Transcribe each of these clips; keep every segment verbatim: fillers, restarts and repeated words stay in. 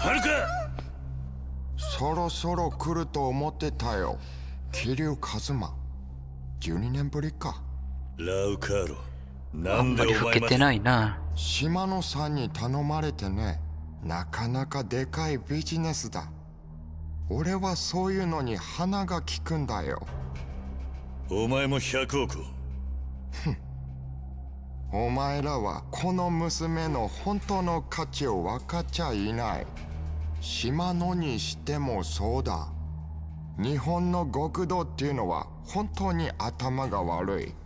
はるか。 そろそろ来ると思ってたよ。桐生一馬。じゅうにねんぶりか。 ラウカーロ、なあんまりんでお前老けてないな。 島野さんに頼まれてね。なかなかでかいビジネスだ。俺はそういうのに鼻が利くんだよ。 お前もひゃくおくを。 お前らはこの娘の本当の価値を分かっちゃいない。島野にしてもそうだ。日本の極道っていうのは本当に頭が悪い。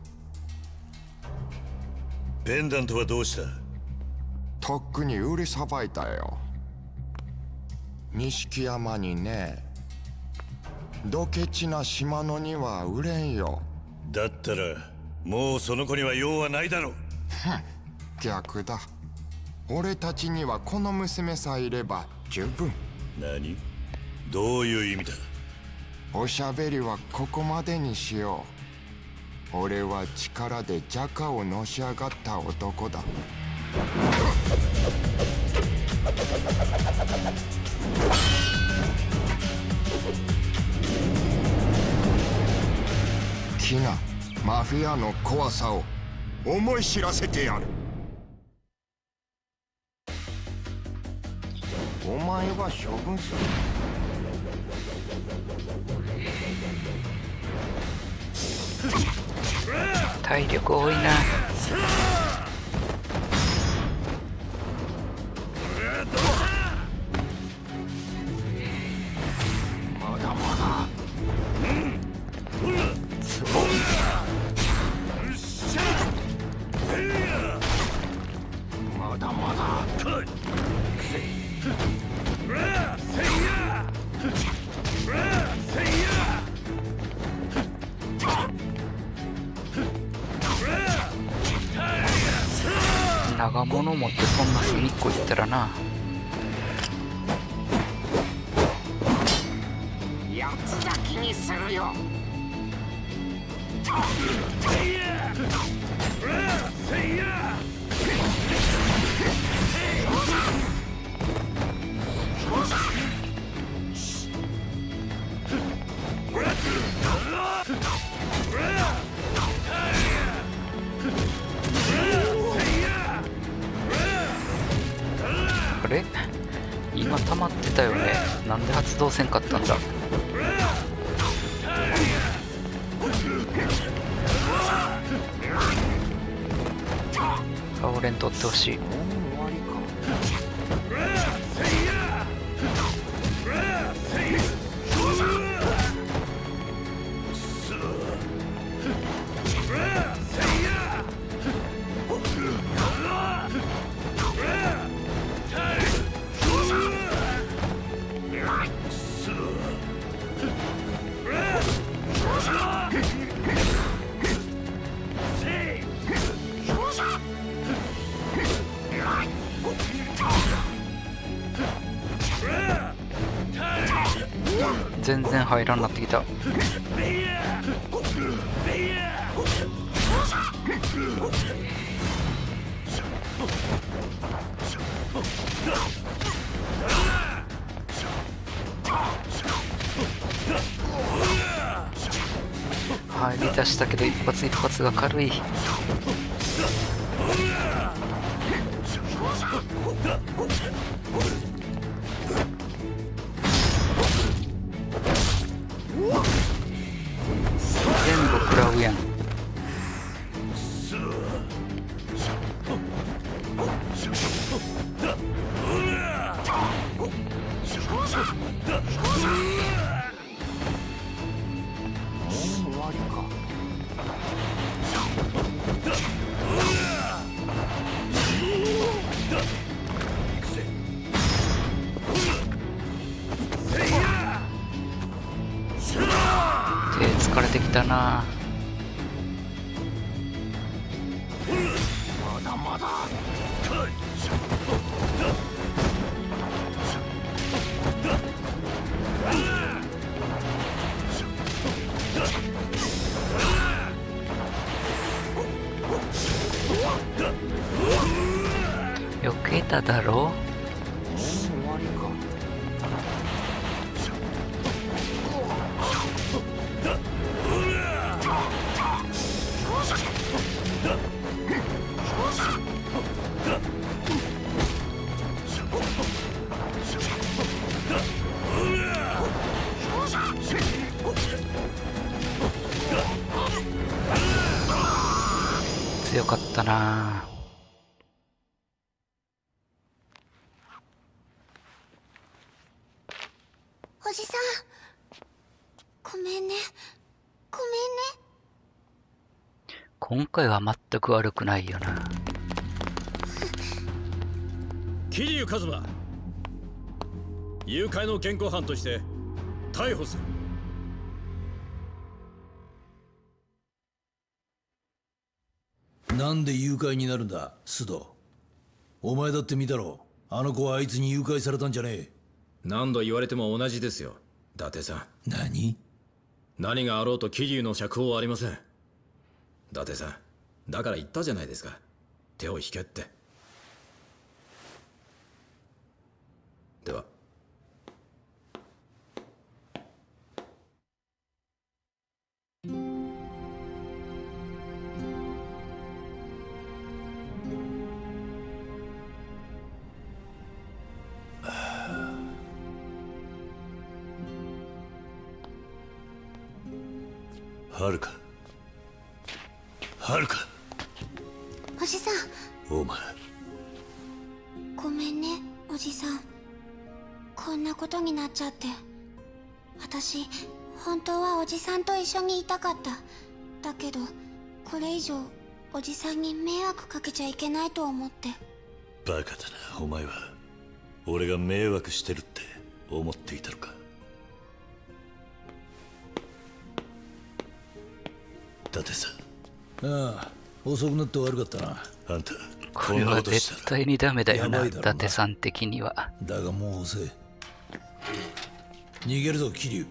ペンダントはどうした？ とっくに売りさばいたよ。錦山にね。ドケチな島野には売れんよ。 だったらもうその子には用はないだろう。 逆だ。俺たちにはこの娘さえいれば十分。 何？どういう意味だ？ おしゃべりはここまでにしよう。俺は力でジャカをのし上がった男だ。キナ、マフィアの怖さを思い知らせてやる。お前は処分する。 体力多いな。 まだまだ。 すごい。 まだまだ。 長物持ってそんな隅っこ行ったらな。 八つ咲きにするよ。 あれ今溜まってたよね。なんで発動せんかったんだ。俺にとってほしい。全然入らんなってきた。入り出したけど一発一発が軽い。全部食らうやん。手疲れてきたな。 まだまだ。 避けただろ。 終わりか。 ったな。 おじさん、ごめんね、ごめんね。 今回は全く悪くないよな。 桐生一馬、誘拐の現行犯として逮捕する。なんで誘拐になるんだ、須藤。お前だって見たろ。あの子はあいつに誘拐されたんじゃねえ。 何度言われても同じですよ、伊達さん。 何？ 何があろうと桐生の釈放はありません。伊達さん、だから言ったじゃないですか、手を引けって。では。 はるかはるかおじさん、 お前ごめんね、おじさん。こんなことになっちゃって。私、本当はおじさんと一緒にいたかった。だけど、これ以上、おじさんに迷惑かけちゃいけないと思って。 バカだな、お前は。俺が迷惑してるって思っていたのか。伊達さん。 ああ、遅くなって悪かったな。 あんた、 これは絶対にダメだよな、伊達さん的には。 だがもう遅い。逃げるぞ、桐生。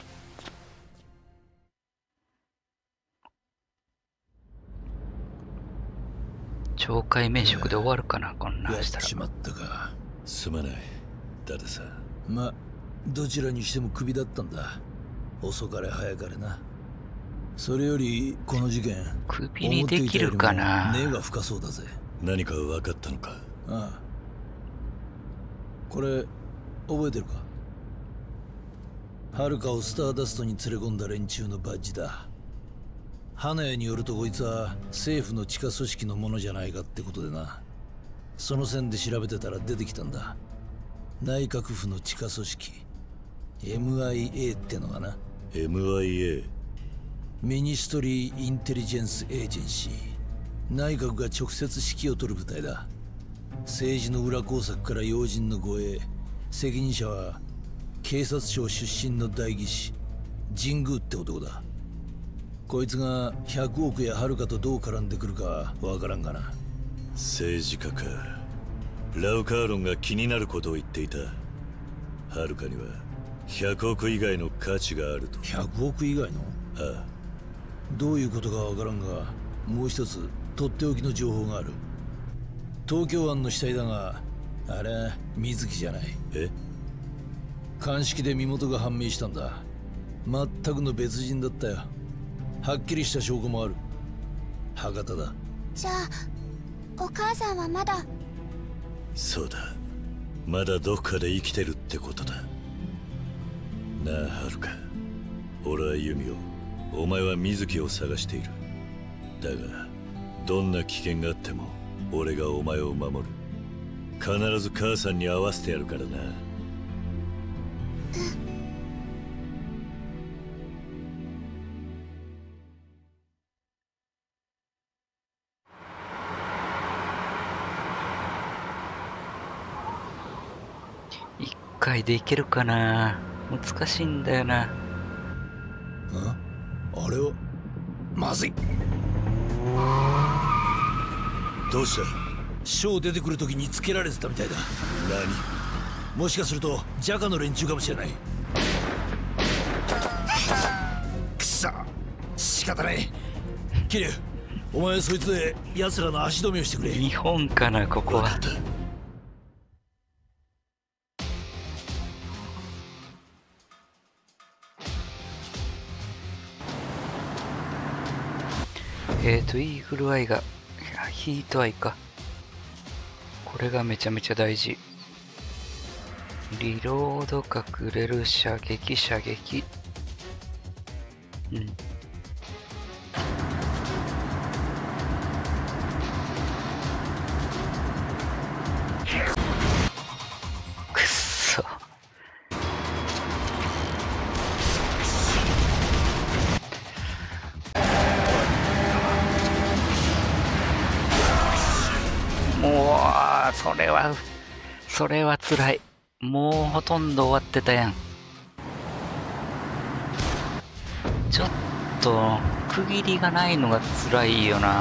懲戒免職で終わるかな、こんなんしたら。 やっちまったか。 すまない、伊達さん。 ま、どちらにしてもクビだったんだ。遅かれ早かれな。それよりこの事件、 クビにできるかな。 根が深そうだぜ。 何か分かったのか。 ああ、これ覚えてるか。はるかをスターダストに連れ込んだ連中のバッジだ。花屋によるとこいつは政府の地下組織のものじゃないかってことでな。その線で調べてたら出てきたんだ。内閣府の地下組織 エムアイエー ってのがな。 エムアイエーミニストリー・インテリジェンス・エージェンシー。内閣が直接指揮を執る部隊だ。政治の裏工作から要人の護衛、責任者は警察庁出身の代議士神宮って男だ。こいつがひゃくおくやはるかとどう絡んでくるかわからんがな。 政治家か。ラウカーロンが気になることを言っていた。はるかにはひゃくおく以外の価値があると。 ひゃくおく以外の？ ああ。 どういうことかわからんが、もう一つとっておきの情報がある。東京湾の死体だが、あれは水木じゃない。 え？ 鑑識で身元が判明したんだ。全くの別人だったよ。はっきりした証拠もある。博多だ。 じゃあ、お母さんはまだ。 そうだ、まだどっかで生きてるってことだなあ。はるか、俺は弓を、お前は水木を探している。だがどんな危険があっても俺がお前を守る。必ず母さんに会わせてやるからな。 一回でいけるかな。難しいんだよな。 あ？あれはまずい。 どうした？ ショー出てくるときにつけられてたみたいだ。 何？ もしかするとジャカの連中かもしれない。くそ、仕方ない。桐生、お前そいつで奴らの足止めをしてくれ。 日本かな、ここは。えーと、イーグルアイが、ヒートアイか。これがめちゃめちゃ大事。リロード、隠れる、射撃、射撃。うん。 れはそれは辛い。もうほとんど終わってたやん。ちょっと区切りがないのが辛いよな。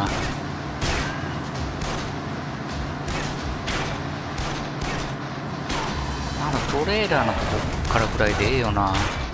あのトレーラーのとこからぐらいでええよな。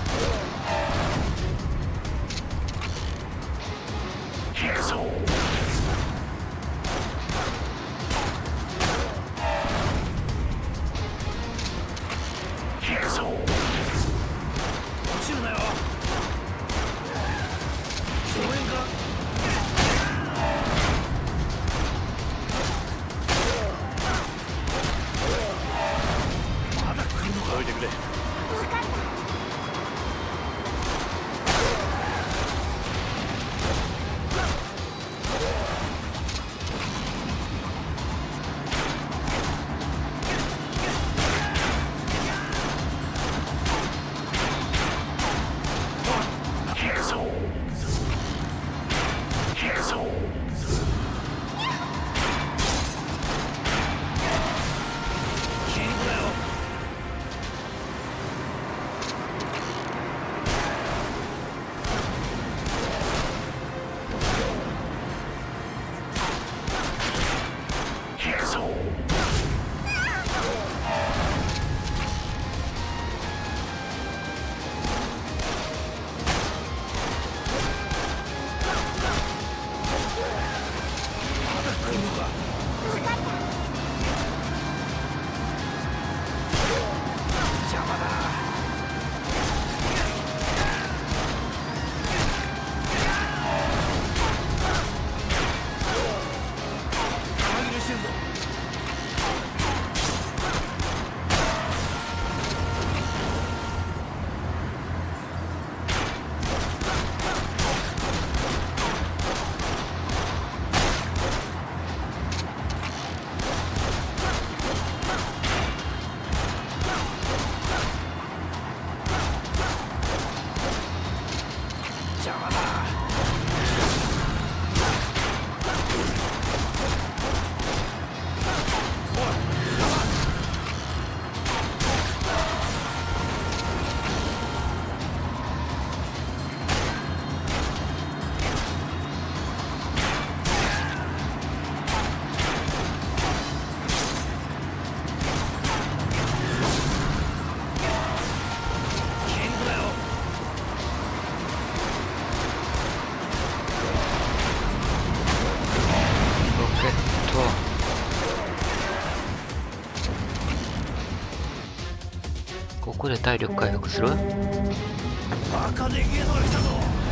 ここで体力回復する？ バカでけえのが来たぞ。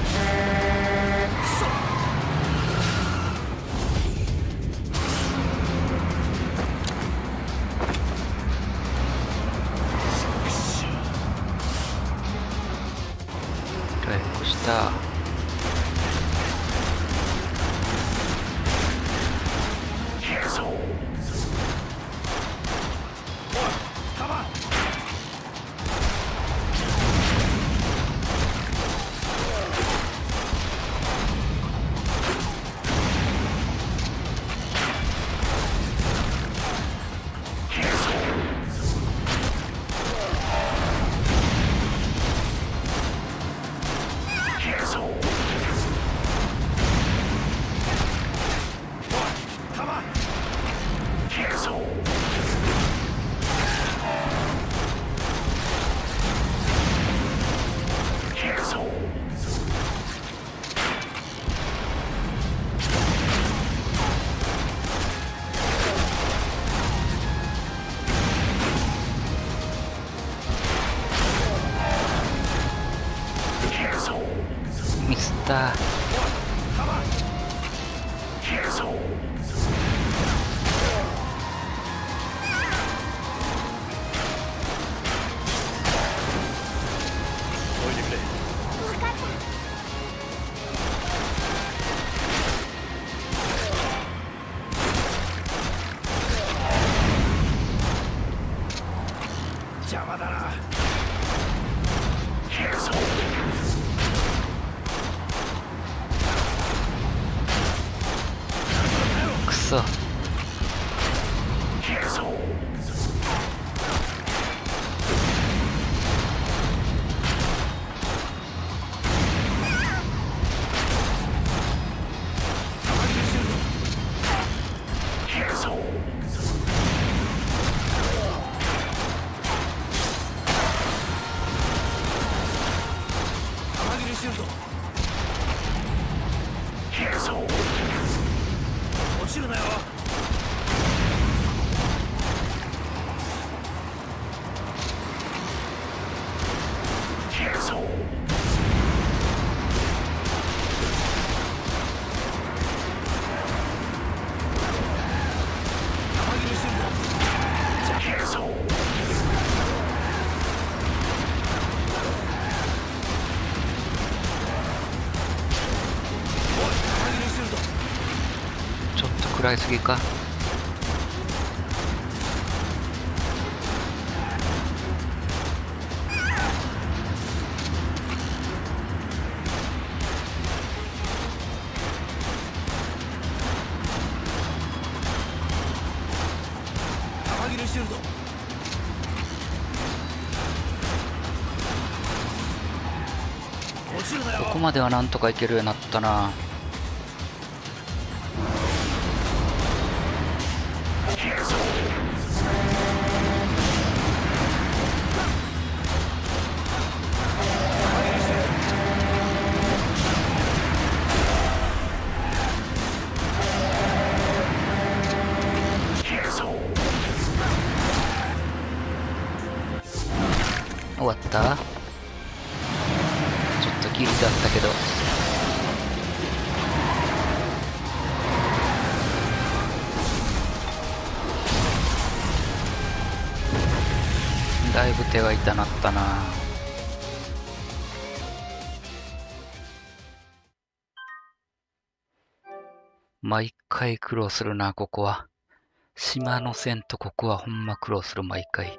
回復した。ミスったー。 邪魔だな。 食らいすぎか。 弾切れしてるぞ。落ちるなよ。 ここまではなんとかいけるようになったな。終わった。ちょっとギリだったけど。だいぶ手が痛なったな。毎回苦労するな、ここは。島の線とここはほんま苦労する、毎回。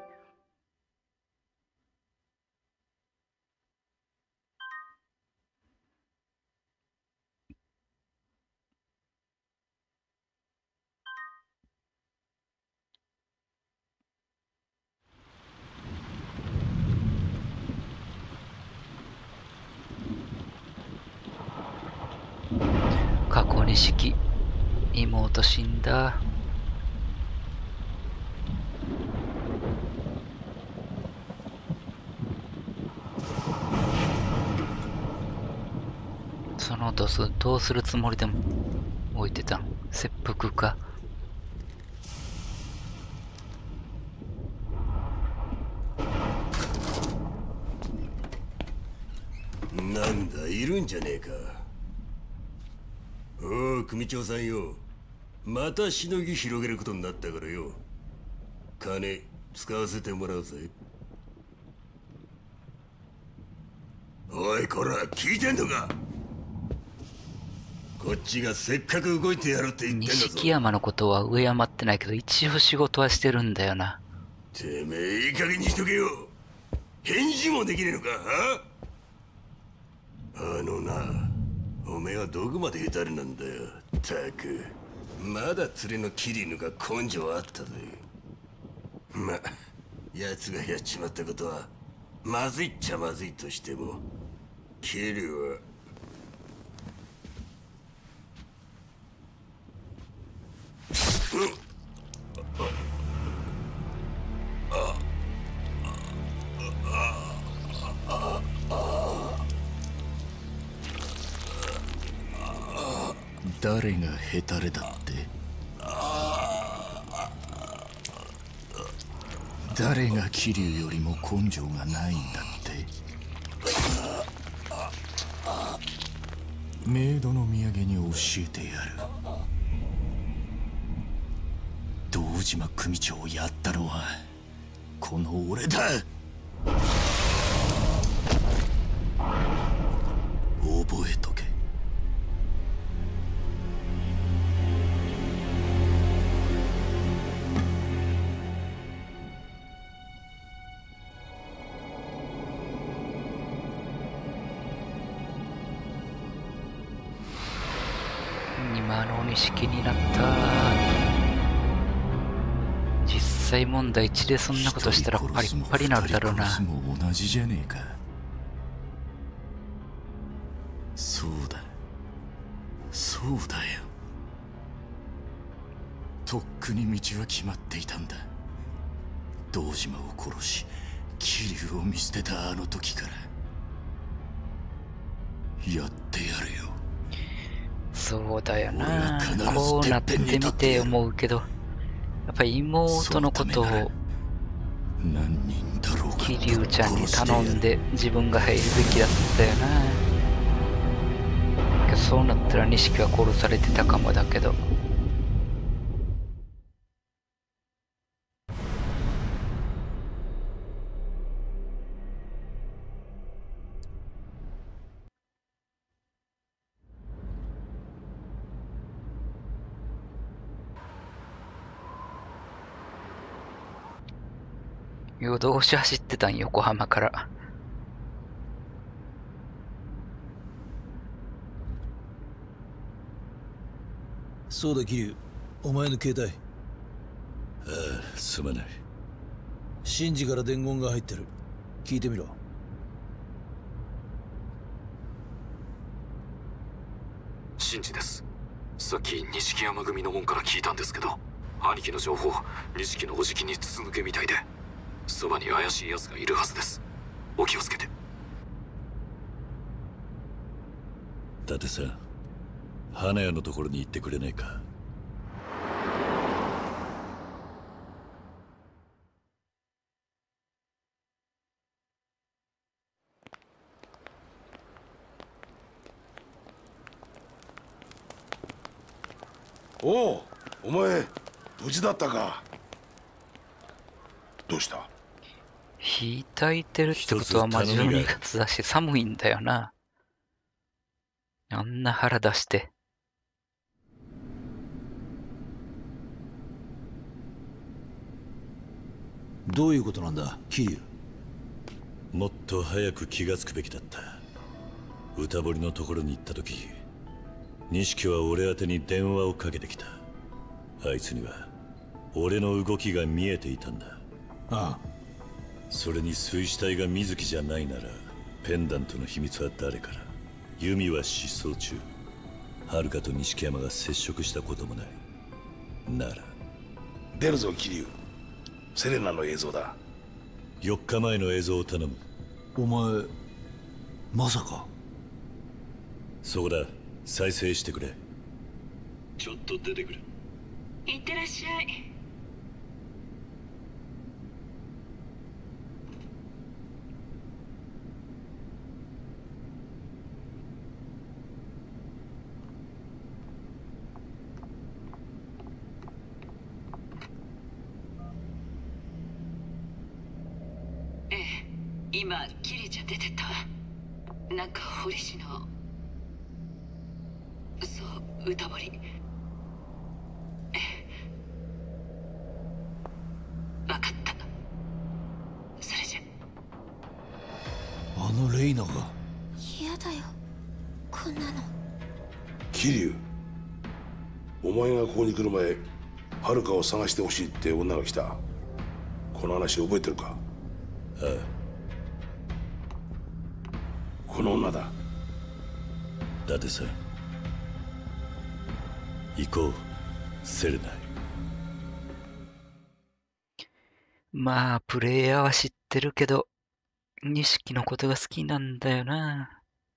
過去に式、妹死んだ。そのドスどうするつもりでも置いてたん？切腹か。 なんだ、いるんじゃねえか。おう、組長さんよ。またしのぎ広げることになったからよ。金使わせてもらうぜ。おいこら、聞いてんのか。こっちがせっかく動いてやるって言ってんだぞ。 錦山のことは敬ってないけど、一応仕事はしてるんだよな。 てめえいい加減にしとけよ。返事もできねえのか。ああのな、おめえはどこまで下手なんだよ。たくまだ連れのキリヌが根性あったぜ。ま、奴がやっちまったことはまずいっちゃまずいとしても、キリは誰がヘタレだって。誰が桐生よりも根性がないんだって。メイドの土産に教えてやる。堂島組長をやったのはこの俺だ。覚えとけ。 今の錦になった。実際問題地でそんなことしたらパリッパリなるだろうな。 も同じじゃねえか。そうだそうだよ。とっくに道は決まっていたんだ。堂島を殺し桐生を見捨てたあの時から。やってやるよ。 そうだよな。 俺は必ずこうなってみてっぺんに立ってやる。 て思うけど、やっぱり妹のことを何人だろうが桐生ちゃんに頼んで自分が入るべきだったよな。けどそうなったら錦は殺されてたかもだけど。 夜通し走ってたん、横浜から。 そうだ、桐生。お前の携帯。 ああ、すまない。 シンジから伝言が入ってる。聞いてみろ。 シンジです。さっき錦山組の門から聞いたんですけど、兄貴の情報、錦のおじきに筒抜けみたいで、そばに怪しい奴がいるはずです。お気をつけて。 伊達さん、花屋のところに行ってくれないか。 おう、お前無事だったか。どうした？ 火焚いてるってことはまあじゅうにがつだし寒いんだよな。あんな腹出して。 どういうことなんだ、桐生。 もっと早く気がつくべきだった。歌堀のところに行った時、錦は俺宛てに電話をかけてきた。あいつには俺の動きが見えていたんだ。 ああ。 それに水死体が水木じゃないなら、ペンダントの秘密は誰から。弓は失踪中。遥と錦山が接触したこともない。なら出るぞ、桐生。セレナの映像だ。 よっかまえの映像を頼む。 お前まさか。 そこだ、再生してくれ。ちょっと出てくれ。 いってらっしゃい。ええ、今キリちゃん出てった。なんか堀市の、そう歌堀。分かった。それじゃ。 あのレイナが。 嫌だよ、こんなの。 桐生、お前がここに来る前、遥を探してほしいって女が来た。この話覚えてるか？ ああ。 この女だ。 伊達さん、行こう、セレナ。 まあ、プレイヤーは知ってるけど、錦のことが好きなんだよな。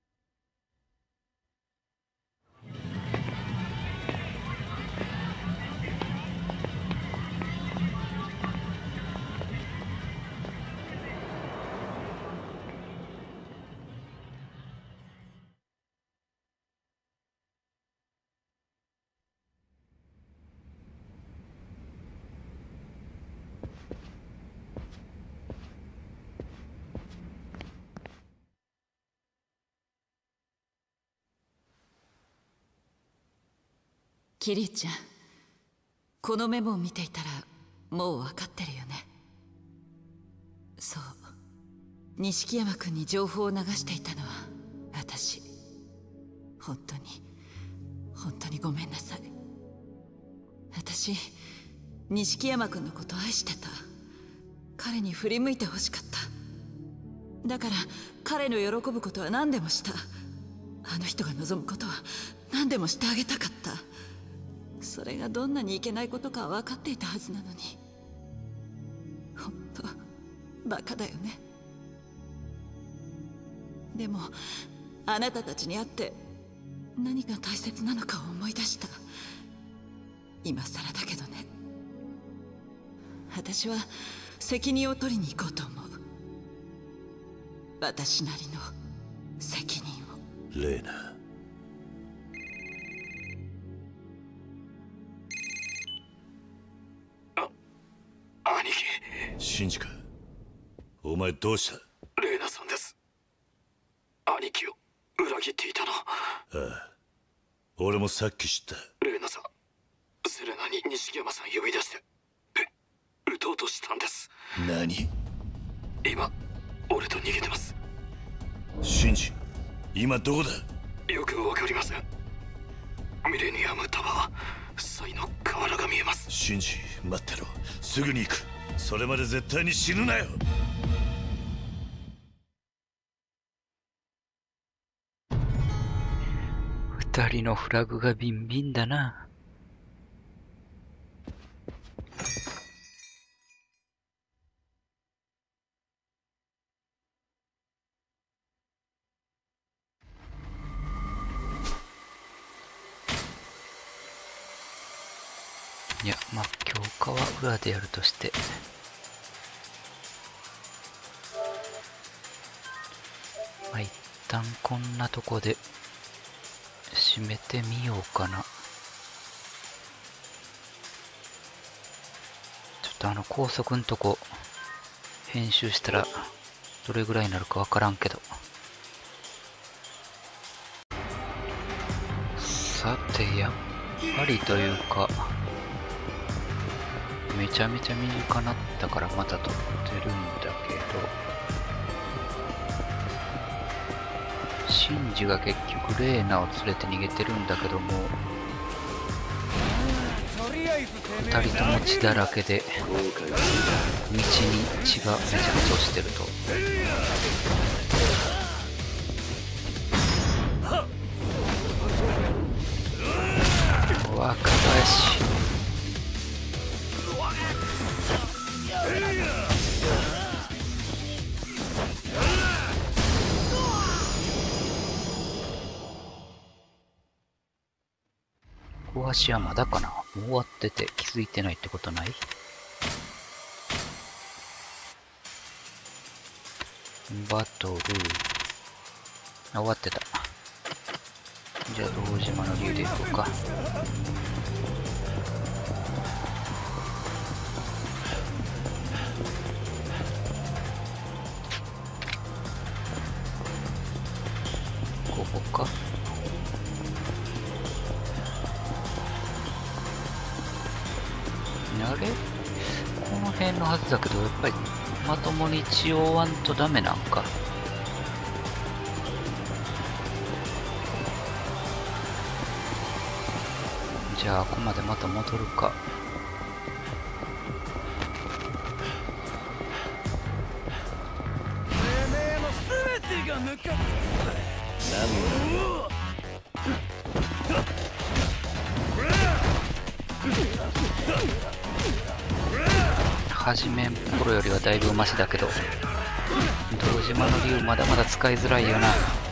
キリちゃん、このメモを見ていたらもう分かってるよね。そう、錦山君に情報を流していたのは私。本当に本当にごめんなさい。私、錦山君のことを愛してた。彼に振り向いてほしかった。だから彼の喜ぶことは何でもした。あの人が望むことは何でもしてあげたかった。それがどんなにいけないことかは分かっていたはずなのに。本当バカだよね。でもあなたたちに会って何が大切なのかを思い出した。今更だけどね。私は責任を取りに行こうと思う。私なりの責任を。 レーナ。 兄貴。 シンジか。お前どうした？ レーナさんです。兄貴を裏切っていたの。 ああ、俺もさっき知った。 レーナさん、セレナに錦山さん呼び出してえ撃とうとしたんです。 何？ 今俺と逃げてます。 シンジ、今どこだ？ よくわかりません。ミレニアムタワー、サイの河原が見えます。 シンジ、待ってろ。すぐに行く。それまで絶対に死ぬなよ。 二人のフラグがビンビンだな。いや、まあ強化は裏でやるとして、まあ一旦こんなとこで締めてみようかな。ちょっとあの高速んとこ編集したらどれぐらいになるかわからんけど。さて、やっぱりというかめちゃめちゃ短なったからまた撮ってるんだけど、シンジが結局レーナを連れて逃げてるんだけども、二人とも血だらけで道に血がめちゃめちゃ落ちてると。若林、小足はまだかな。もう終わってて気づいてないってことない？バトルあ、終わってた。じゃあ堂島の竜でいこうか。ここか。あれ？この辺のはずだけど、やっぱりまともに血を追わんとダメなんか。じゃあここまでまた戻るか。初めん頃よりはだいぶマシだけど、堂島の竜まだまだ使いづらいよな。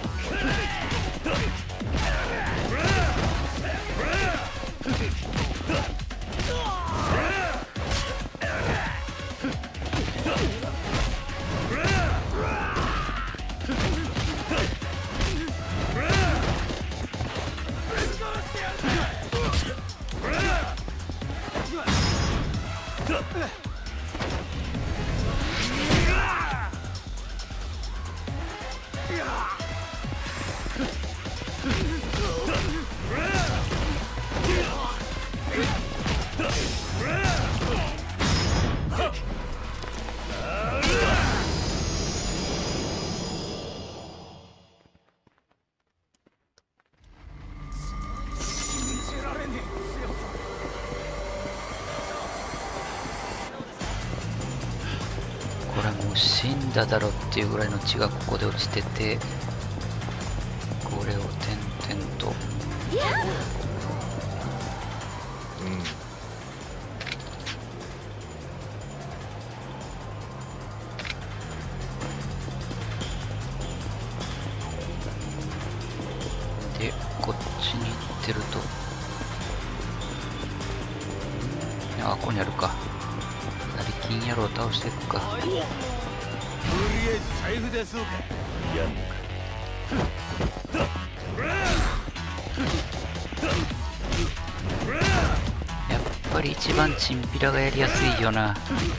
これもう死んだだろっていうぐらいの血がここで落ちてて、これを点々と、うん、でこっちに行ってると、あ、ここにあるか。成金野郎を倒していくか。とりあえず財布出そうか。やんのか。やっぱり一番チンピラがやりやすいよな。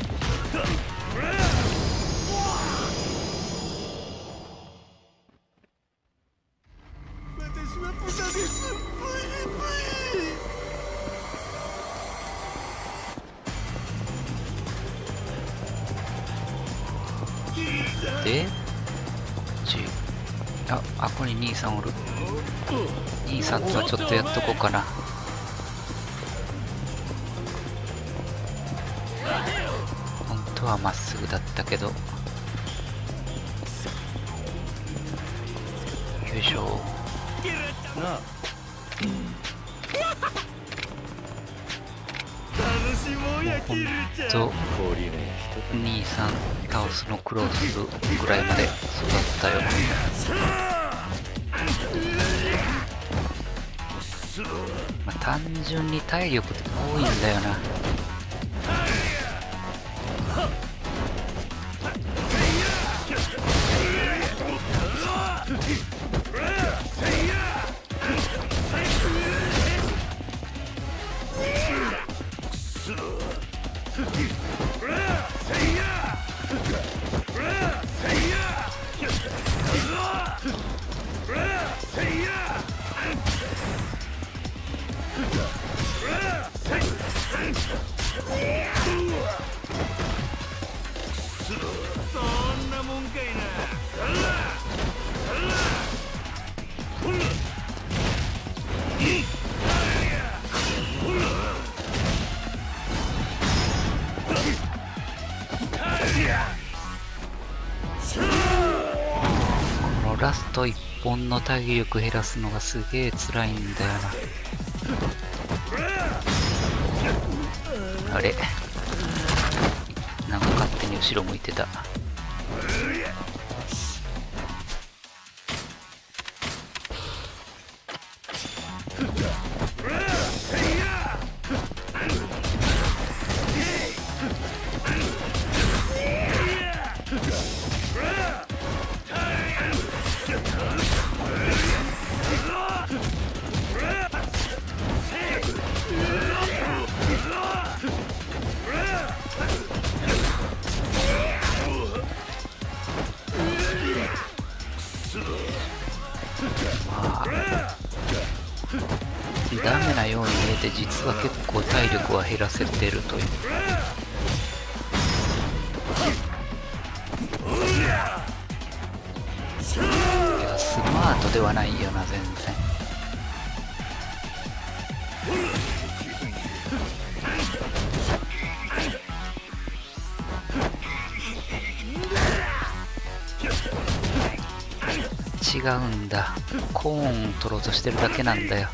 私は豚です。 でちああここに兄さんおる。兄さんとはちょっとやっとこうかな。本当はまっすぐだったけど。よいしょ。ほんと兄さん倒すの苦労するぐらいまで育ったよ。まあ、単純に体力って多いんだよな。このラストいっぽんの体力減らすのがすげえ辛いんだよな。あれなんか勝手に後ろ向いてた。ダメなように見えて実は結構体力は減らせてるという。いやスマートではないよな全然。違うんだ。コーン取ろうとしてるだけなんだよ。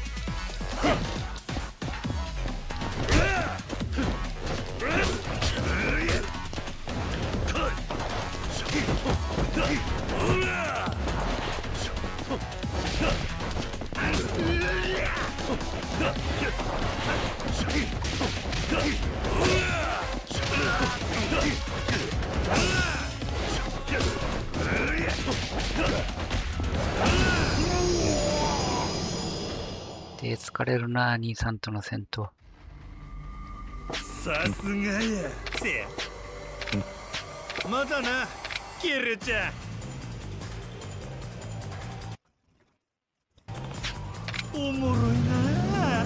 で疲れるな兄さんとの戦闘。 さすがやせやまだなキルちゃんおもろいな。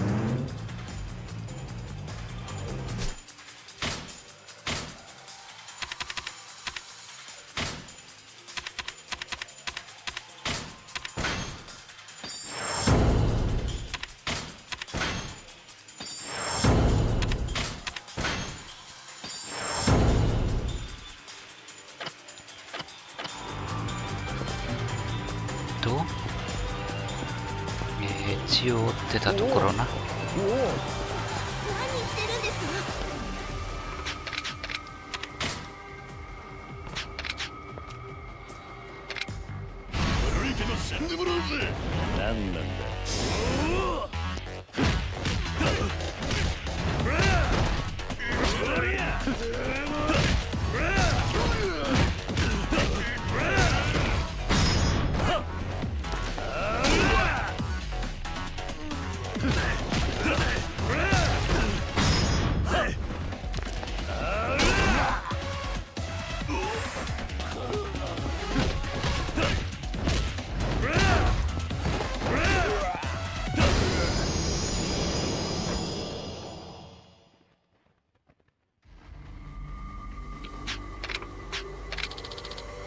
と、えー、血を追ってたところな。 何言ってるんですか？ 悪いけど死んでもらうぜ。何なんだ。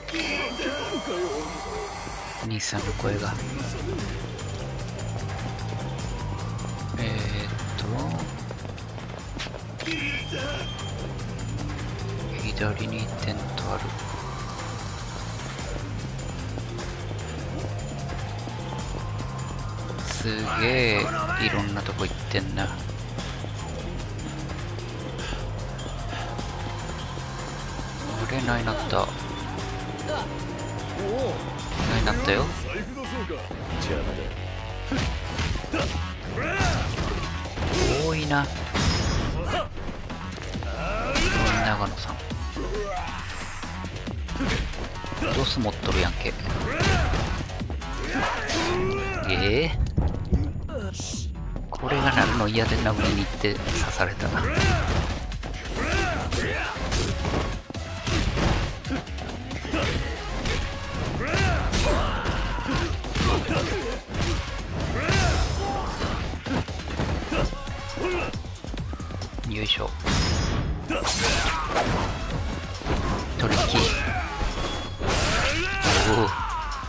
兄さんの声が。えーっと左にテントある。すげえいろんなとこ行ってんな。あれないなった。ないなったよ。多いな。長野さんドス持っとるやんけ。ええー、これがなるの嫌で殴りに行って刺されたな。よいしょ。トリッキー。おお。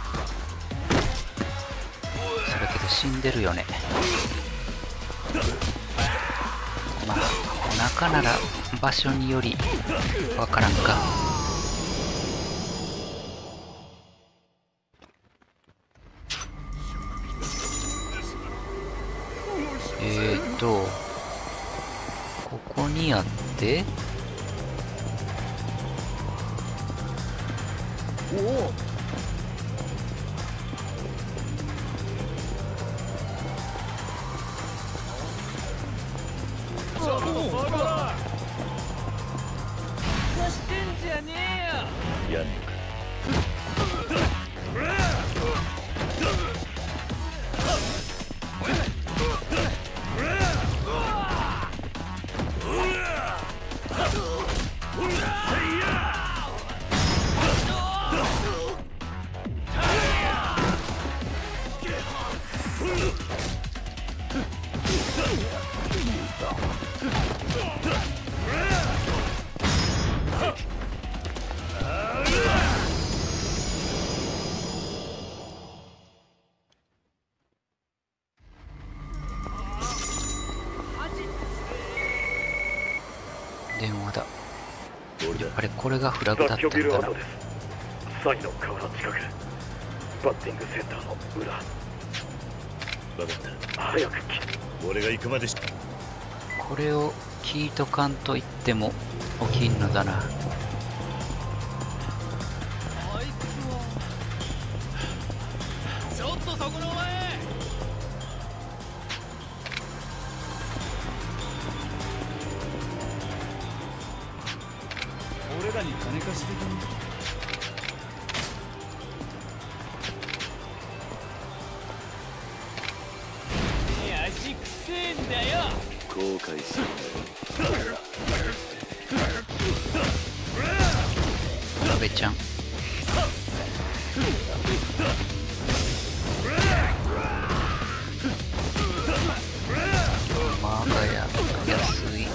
それけど死んでるよね。まあお腹なら場所によりわからんか。えーっとここにあっておおやんのか。電話だ。やっぱりこれがフラグだったんだな。 サイの川の近く、バッティングセンターの裏。 分かった。 早く来て。 俺が行くまでし。 これを聞いとかんと言っても起きんのだな。 あいつはちょっとそこのお前。俺らに金貸してたんだ。いや足くせえんだよ。 後悔する阿部ちゃんマーガヤ安い。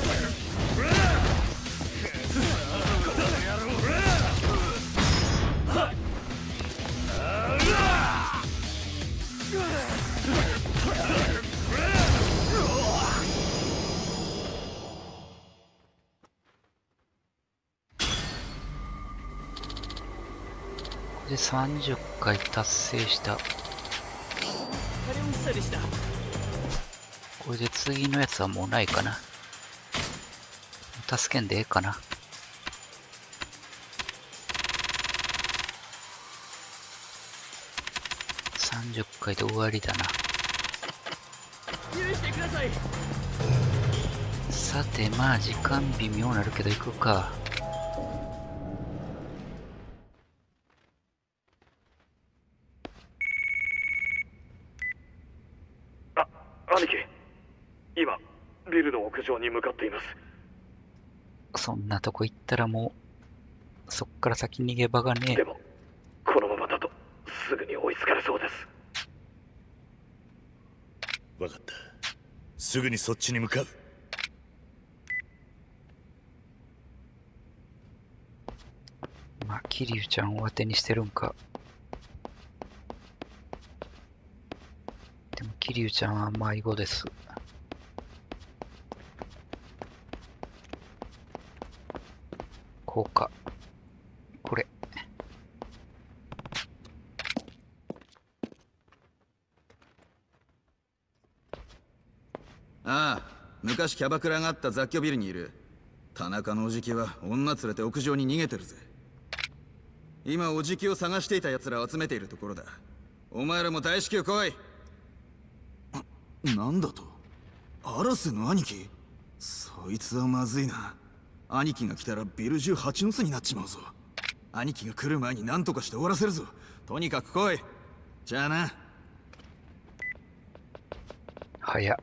でさんじゅっかい達成した。これで次のやつはもうないかな。助けんでええかな。さんじゅっかいで終わりだな。さてまあ時間微妙になるけど行くか。 兄貴、今ビルの屋上に向かっています。 そんなとこ行ったらもうそっから先逃げ場がねえ。 でもこのままだとすぐに追いつかれそうです。 分かった。すぐにそっちに向かう。 まあ桐生ちゃんを当てにしてるんか。でも桐生ちゃんは迷子です。こうか。これ。 ああ、昔キャバクラがあった雑居ビルにいる田中のおじきは女連れて屋上に逃げてるぜ。今おじきを探していた奴らを集めているところだ。お前らも大至急来い。なんだと？荒瀬の兄貴？そいつはまずいな。兄貴が来たらビル中蜂の巣になっちまうぞ。兄貴が来る前に何とかして終わらせるぞ。とにかく来い。じゃあな。 早っ。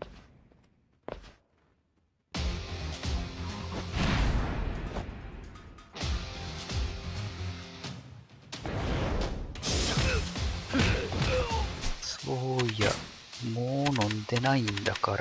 そういや、もう飲んでないんだから。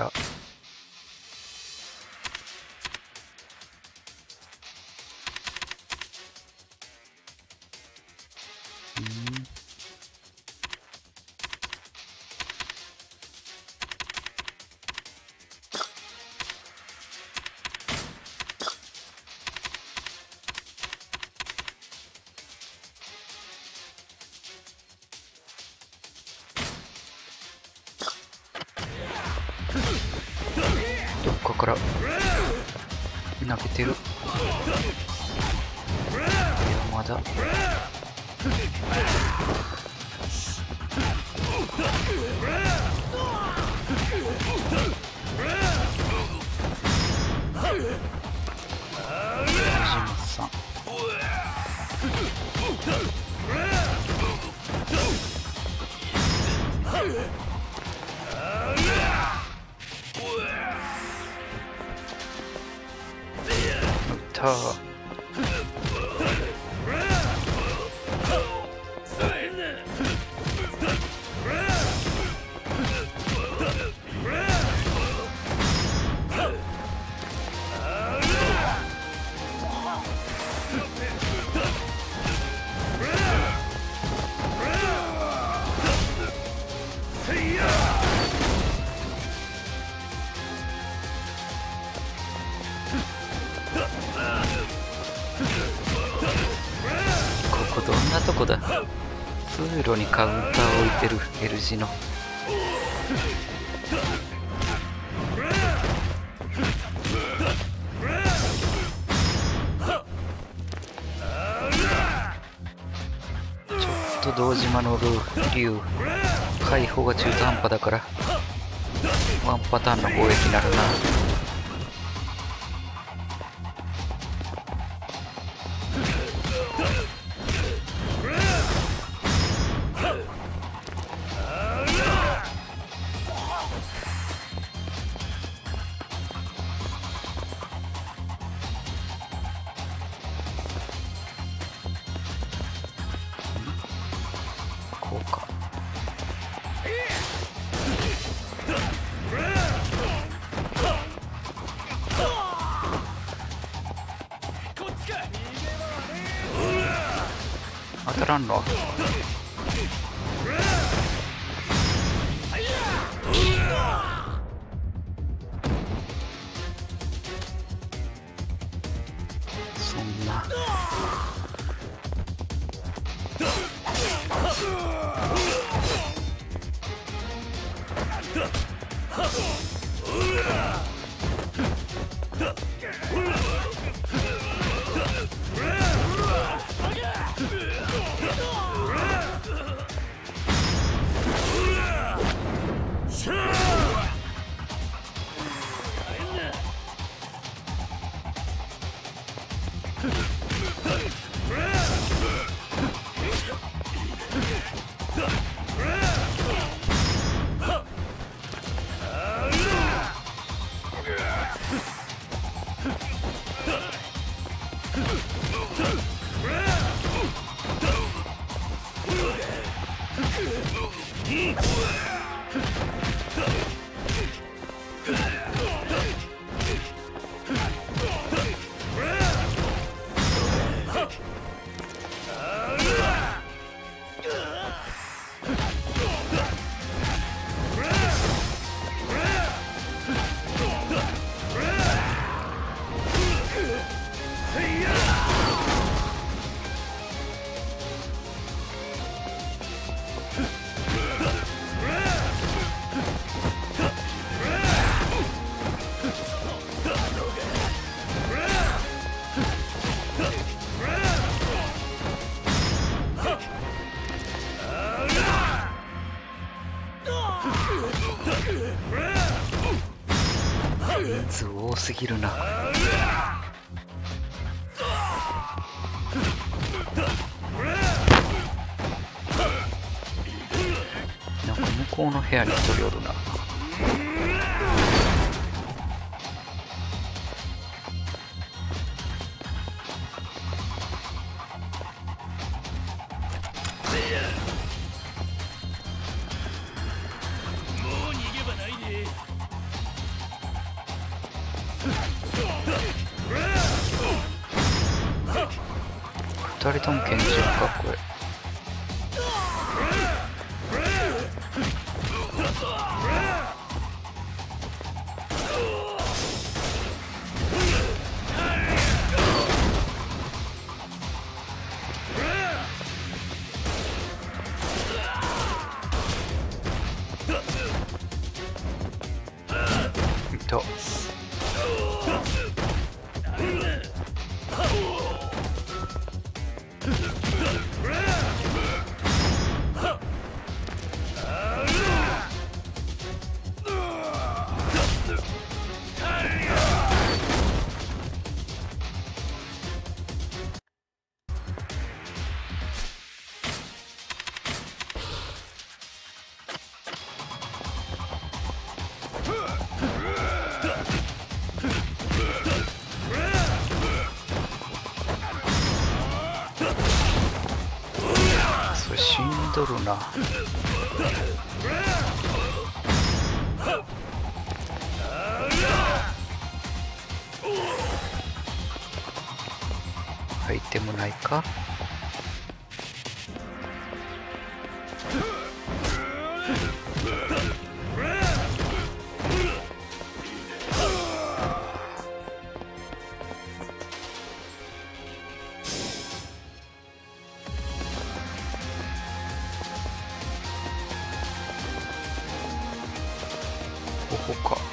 どっかから投げてる。まださんたー。ここどんなとこだ。通路にカウンター置いてる L 字の。ちょっと堂島の竜解放が中途半端だからワンパターンの攻撃になるな。こうか。当たらんの。そんな。 多すぎるな。なんか向こうの部屋に一人おるな。二人とも拳銃かっこいい。とそれ死んどるな。アイテムないか。ここか。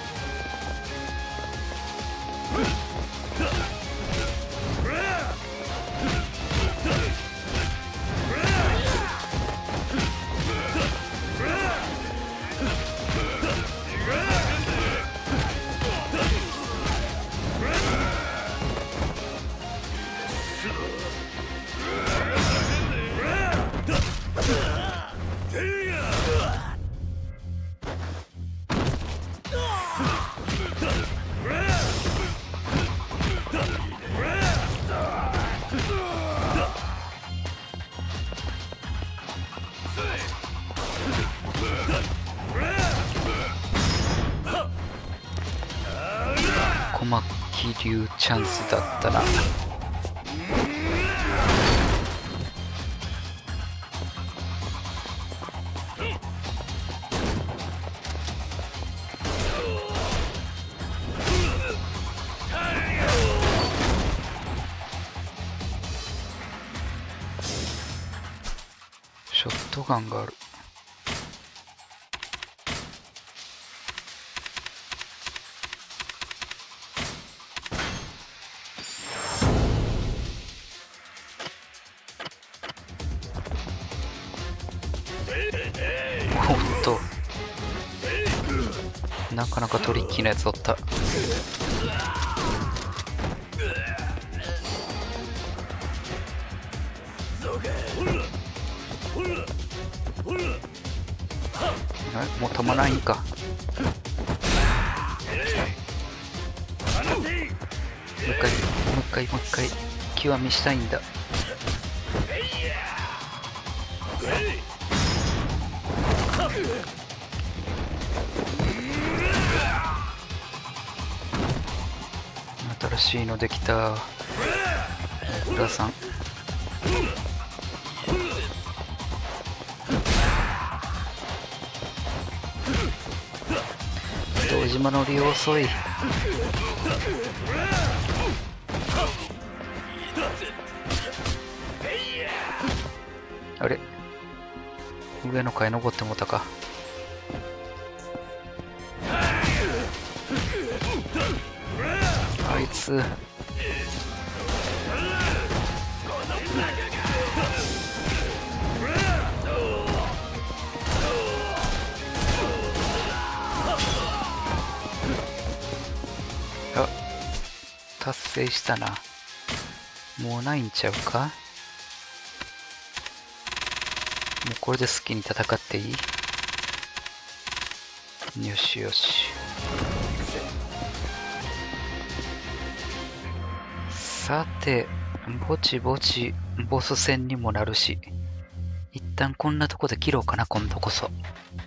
小牧流チャンスだったな。ショットガンがある。おっと、なかなかトリッキーなやつおった。え、もう弾ないんか。もう一回もう一回もう一回極みしたいんだ。新しいのできた。浦さん堂島の利用遅い。あれ、上の階登ってもたか。あいつ達成したな。もうないんちゃうか。もうこれで好きに戦っていい？よしよし。さて、ぼちぼちボス戦にもなるし、一旦こんなとこで切ろうかな、今度こそ。